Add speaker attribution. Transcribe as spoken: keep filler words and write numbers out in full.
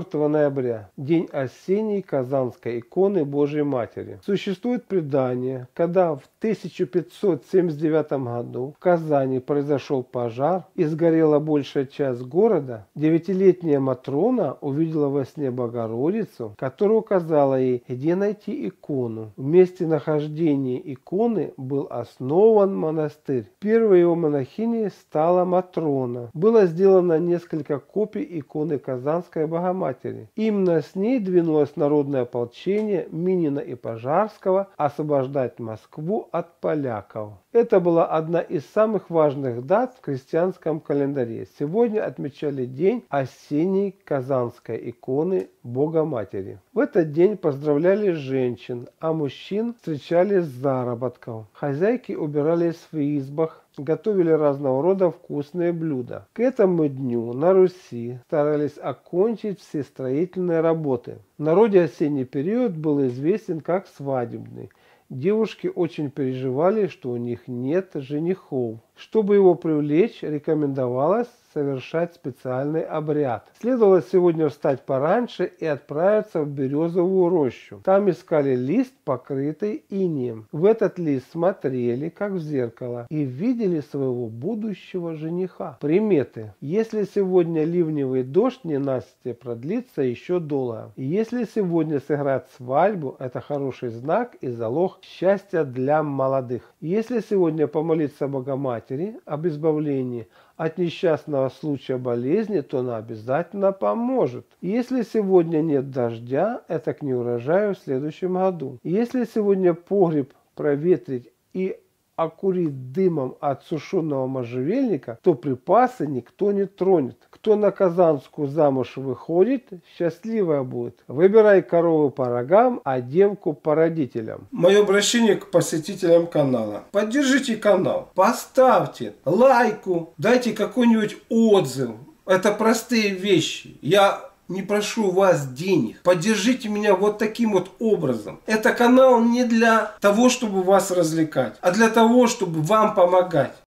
Speaker 1: четвёртого ноября, день осенней Казанской иконы Божией Матери. Существует предание, когда в тысяча пятьсот семьдесят девятом году в Казани произошел пожар и сгорела большая часть города, девятилетняя Матрона увидела во сне Богородицу, которая указала ей, где найти икону. В месте нахождения иконы был основан монастырь. Первой его монахиней стала Матрона. Было сделано несколько копий иконы Казанской Богоматери. Именно с ней двинулось народное ополчение Минина и Пожарского освобождать Москву от поляков. Это была одна из самых важных дат в крестьянском календаре. Сегодня отмечали день осенней Казанской иконы Богоматери. В этот день поздравляли женщин, а мужчин встречали с заработком. Хозяйки убирались в избах, готовили разного рода вкусные блюда. К этому дню на Руси старались окончить все строительные работы. В народе осенний период был известен как свадебный. Девушки очень переживали, что у них нет женихов. Чтобы его привлечь, рекомендовалось совершать специальный обряд. Следовало сегодня встать пораньше и отправиться в березовую рощу. Там искали лист, покрытый инеем. В этот лист смотрели, как в зеркало, и видели своего будущего жениха. Приметы. Если сегодня ливневый дождь ненастье продлится еще долго. Если сегодня сыграть свадьбу, это хороший знак и залог счастья для молодых. Если сегодня помолиться Богоматери об избавлении от несчастного случая болезни, то она обязательно поможет. Если сегодня нет дождя, это к неурожаю в следующем году. Если сегодня погреб проветрить и окурить дымом от сушеного можжевельника, то припасы никто не тронет. Кто на Казанскую замуж выходит, счастливая будет. Выбирай корову по рогам, а девку по родителям. Мое обращение к посетителям канала. Поддержите канал, поставьте лайку, дайте какой-нибудь отзыв. Это простые вещи. Я не прошу вас денег. Поддержите меня вот таким вот образом. Это канал не для того, чтобы вас развлекать, а для того, чтобы вам помогать.